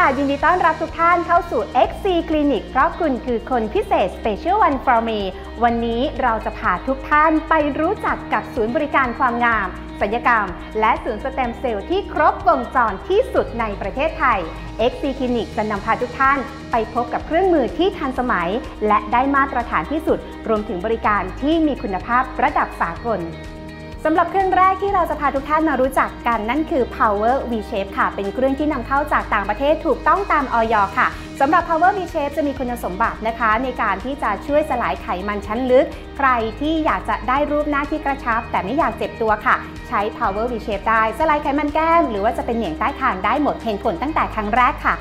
ยินดีต้อนรับทุกท่านเข้าสู่ XC Clinic เพราะคุณคือคนพิเศษ Special One for Me วันนี้เราจะพาทุกท่านไปรู้จักกับศูนย์บริการความงามศัลยกรรมและศูนย์สเต็มเซลล์ที่ครบวงจรที่สุดในประเทศไทย XC Clinic จะนำพาทุกท่านไปพบกับเครื่องมือที่ทันสมัยและได้มาตรฐานที่สุดรวมถึงบริการที่มีคุณภาพระดับสากลสำหรับเครื่องแรกที่เราจะพาทุกท่านมารู้จักกันนั่นคือ Power V-Shape ค่ะเป็นเครื่องที่นำเข้าจากต่างประเทศถูกต้องตามอย.ค่ะสำหรับ Power V-Shape จะมีคุณสมบัตินะคะในการที่จะช่วยสลายไขมันชั้นลึกใครที่อยากจะได้รูปหน้าที่กระชับแต่ไม่อยากเจ็บตัวค่ะใช้ Power V-Shape ได้สลายไขมันแก้มหรือว่าจะเป็นเหนียงใต้คางได้หมดเห็นผลตั้งแต่ครั้งแรกค่ะ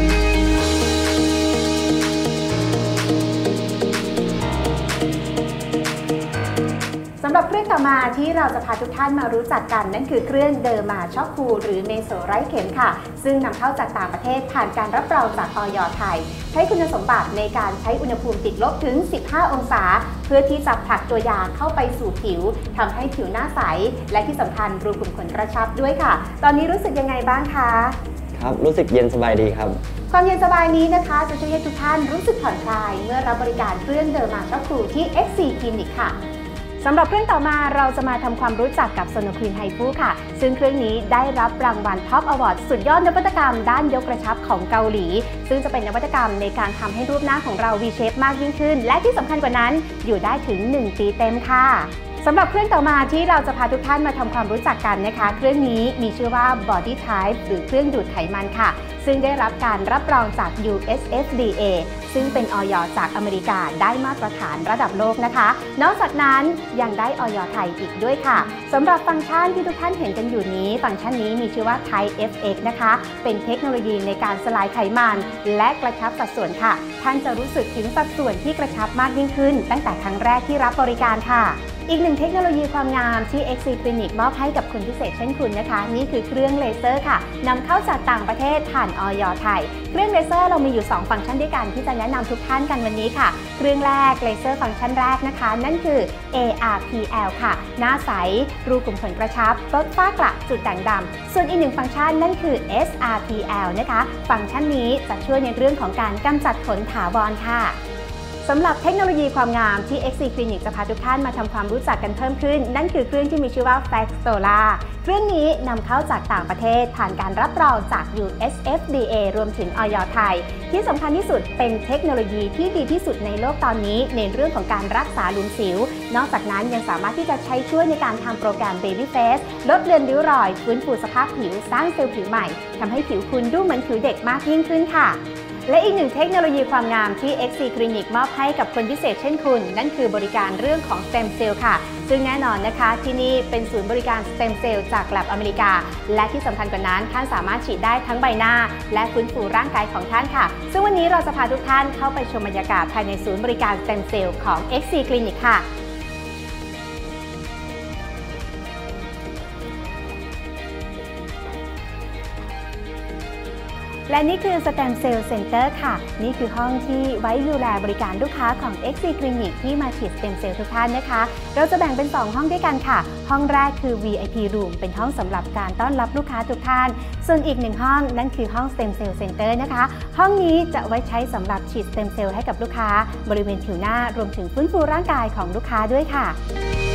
สำหรับเครื่องต่อมาที่เราจะพาทุกท่านมารู้จักกันนั่นคือเครื่องเดอร์มาช็อคคูลหรือเมโซไร้เข็มค่ะซึ่งนำเข้าจากต่างประเทศผ่านการรับรองจากอย.ไทยใช้คุณสมบัติในการใช้อุณหภูมิติดลบถึง15องศาเพื่อที่จะผลักตัวยาเข้าไปสู่ผิวทำให้ผิวหน้าใสและที่สำคัญรูขุมขนกระชับด้วยค่ะตอนนี้รู้สึกยังไงบ้างคะครับรู้สึกเย็นสบายดีครับความเย็นสบายนี้นะคะจะช่วยให้ทุกท่านรู้สึกผ่อนคลายเมื่อรับบริการเครื่องเดอร์มาช็อคคูลที่ XC Clinic ค่ะสำหรับเครื่องต่อมาเราจะมาทำความรู้จักกับโซโนควีนไฮฟูค่ะซึ่งเครื่องนี้ได้รับรางวัลท็อปอวอร์ดสุดยอดนวัตกรรมด้านยกกระชับของเกาหลีซึ่งจะเป็นนวัตกรรมในการทำให้รูปหน้าของเรา V-shape มากยิ่งขึ้นและที่สำคัญกว่านั้นอยู่ได้ถึง1 ปีเต็มค่ะสำหรับเครื่องต่อมาที่เราจะพาทุกท่านมาทำความรู้จักกันนะคะเครื่องนี้มีชื่อว่า Body Type หรือเครื่องดูดไขมันค่ะซึ่งได้รับการรับรองจาก USFDA ซึ่งเป็นอย.จากอเมริกาได้มาตรฐานระดับโลกนะคะนอกจากนั้นยังได้อย.ไทยอีกด้วยค่ะสำหรับฟังก์ชันที่ทุกท่านเห็นกันอยู่นี้ฟังก์ชันนี้มีชื่อว่า Type FX นะคะเป็นเทคโนโลยีในการสลายไขมันและกระชับสัดส่วนค่ะท่านจะรู้สึกถึงสัดส่วนที่กระชับมากยิ่งขึ้นตั้งแต่ครั้งแรกที่รับบริการค่ะอีกหนึ่งเทคโนโลยีความงามที่ XC Clinic มอบให้กับคุณพิเศษเช่นคุณนะคะนี่คือเครื่องเลเซอร์ค่ะนำเข้าจากต่างประเทศผ่านอย.ไทยเครื่องเลเซอร์เรามีอยู่2ฟังก์ชันด้วยกันที่จะแนะนำทุกท่านกันวันนี้ค่ะเครื่องแรกเลเซอร์ฟังก์ชันแรกนะคะนั่นคือ ARPL ค่ะหน้าใสรูขุมขนกระชับลดฝ้ากระจุดด่างดำส่วนอีกหนึ่งฟังก์ชันนั่นคือ SRPL นะคะฟังก์ชันนี้จะช่วยในเรื่องของการกำจัดขนถาวรค่ะสำหรับเทคโนโลยีความงามที่ XC Clinic จะพาทุกท่านมาทำความรู้จักกันเพิ่มขึ้นนั่นคือเครื่องที่มีชื่อว่า Faxola เครื่องนี้นำเข้าจากต่างประเทศผ่านการรับรองจาก USFDA รวมถึงอย.ไทยที่สำคัญที่สุดเป็นเทคโนโลยีที่ดีที่สุดในโลกตอนนี้ในเรื่องของการรักษาหลุมสิวนอกจากนั้นยังสามารถที่จะใช้ช่วยในการทำโปรแกรม Baby Face ลดเลือนริ้วรอยฟื้นฟูสภาพผิวสร้างเซลล์ผิวใหม่ทำให้ผิวคุณดูเหมือนผิวเด็กมากยิ่งขึ้นค่ะและอีกหนึ่งเทคโนโลยีความงามที่ XC Clinic มอบให้กับคนพิเศษเช่นคุณนั่นคือบริการเรื่องของ Stem Cell ค่ะซึ่งแน่นอนนะคะที่นี่เป็นศูนย์บริการ Stem Cell จากแลบอเมริกาและที่สำคัญกว่านั้นท่านสามารถฉีดได้ทั้งใบหน้าและฟื้นฟูร่างกายของท่านค่ะซึ่งวันนี้เราจะพาทุกท่านเข้าไปชมบรรยากาศภายในศูนย์บริการ Stem Cell ของ XC Clinic ค่ะและนี่คือ Stem Cell Center ค่ะนี่คือห้องที่ไว้ดูแลบริการลูกค้าของ XC Clinic ที่มาฉีด Stem Cell ทุกท่านนะคะเราจะแบ่งเป็น2ห้องด้วยกันค่ะห้องแรกคือ VIP Room เป็นห้องสำหรับการต้อนรับลูกค้าทุกท่านส่วนอีก1ห้องนั่นคือห้อง Stem Cell Center นะคะห้องนี้จะไว้ใช้สำหรับฉีด Stem Cell ให้กับลูกค้าบริเวณผิวหน้ารวมถึงฟื้นฟูร่างกายของลูกค้าด้วยค่ะ